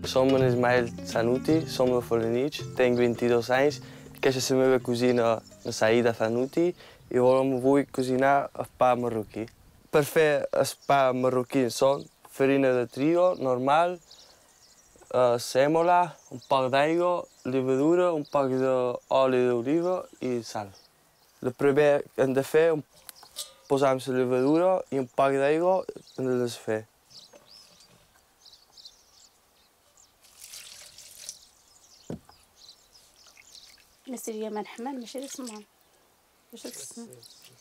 Som-me Ismael Zanuti, som de Felanitx, tenho 22 anos, quero ser a minha cozinha na saída Zanuti e agora vou cozinhar a pá marroquí. Para fazer as pá marroquí são farinha de trigo normal, sêmola, pouco de água, levadura, pouco de óleo de oliva e sal. O primeiro que anda a fazer, posamos a levadura e pouco de água anda a fazer. نسير من حمال ماشي السمان باش تسمع.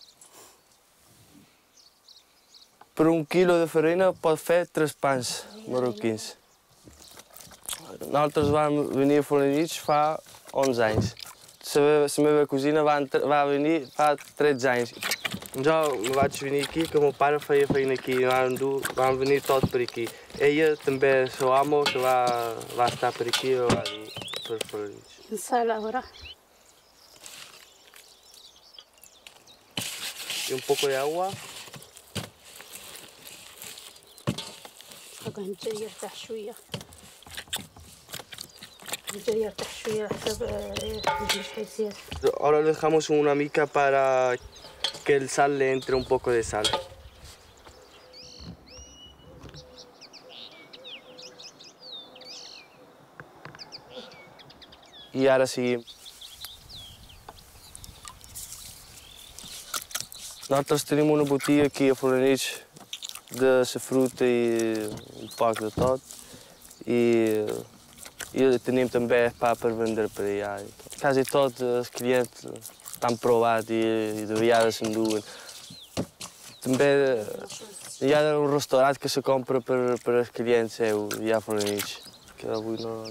Por quilo de farinha pode fazer 3 pães marroquins. Nós vamos venir a Felanitx faz 11 anos. Se a minha cozinha vai venir faz 3 anos. Já vais vir aqui, que o meu pai faz a farinha aqui, vamos venir todos por aqui. Ela também, seu amo, que vai estar por aqui, para Felanitx. نسال agora. E pouco de água. هاكا نجري يرتاح شويه. نجري يرتاح شويه حسب مش حيصير. Ahora le dejamos una mica para que el sal le entre un poco de sal. Y ahora sí. Nosotros tenemos una botella aquí a Felanitx de fruta e pouco de todo. E temos também para vender para aí. Quase todos os clientes estão provados e deviam sem dúvida. Também há restaurante que se compra para os clientes, é o Felanitx. Que é não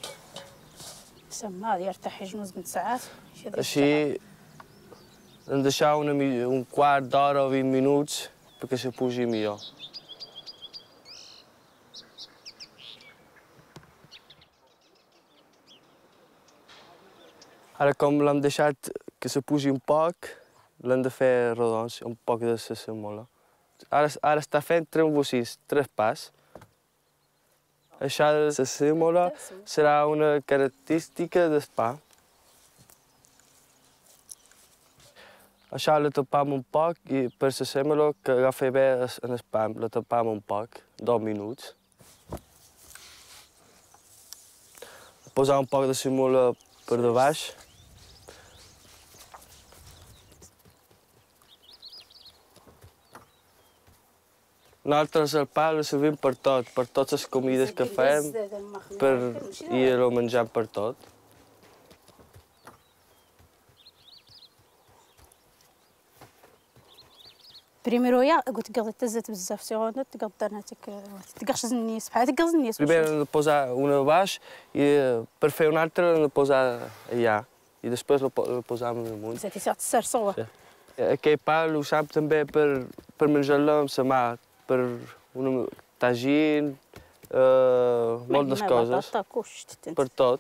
سما يرتاح يجوز من ساعات. Assim, deixar quarto de hora ou 20 minutos para que se puxe melhor. Agora, como vamos deixar que se puxe pouco, vamos fazer rodões, pouco de cebola. Agora está feito, temos 3 passos. A cebola será uma característica do pão. A chave tapamos pouco e para a cebola que já foi bem no pão, la tapamos pouco, 2 minutos. Depois há pouco de cebola por debaixo. Nós o pão servimos para todas as comidas que fazemos, para ir ao manjar para todo. بريميرو يا قلت قلت تزت بزاف سيغونات قلت انا تقاش الناس بحال تقاز الناس. Primeiro pousar uma abaixo e para fazer uma outra pousar já e depois pousamos no mundo. زاتي ساعه السرسوه. Aqui pão usamos também para manjar samar, para um tagine, muitas coisas. Para todo.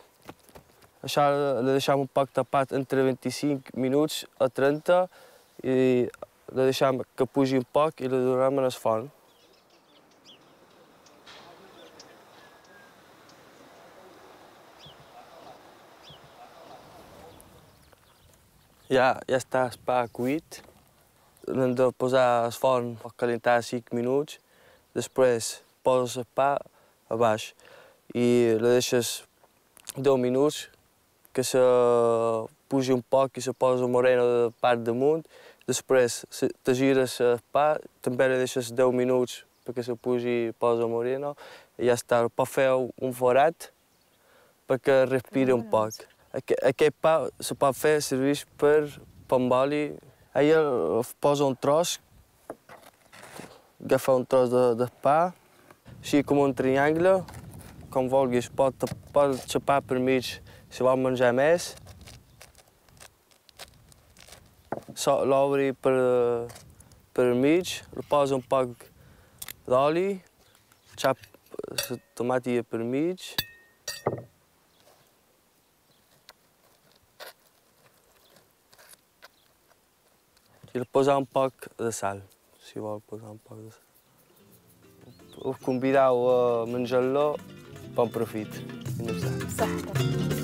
Deixamos pouco tapado entre 25 minutos a 30 e deixamos que puxe pouco e duramos nas forno. Já está para coito. Vamos pousar as forno para calentar 5 minutos. Depois pousas a pá abaixo e deixas 2 minutos que se puxe pouco e se pousa moreno da parte do mundo. Depois te giras a pá, também deixas 2 minutos para que se puxe e pousa moreno. E já está para fazer forate para que respire pouco. Aqui pá se pode fazer serviço para pamboli. Aí pousa troço, gafa troço de pá, assim como triângulo, com volgas, pode chapar por meio se vai manjar mais. Só abre para meio, repousa pouco de óleo, chapa tomate por meio. E depois há pouco de sal. Se vai depois há pouco de sal. Vou convidar o manjalo Bom profito. صح.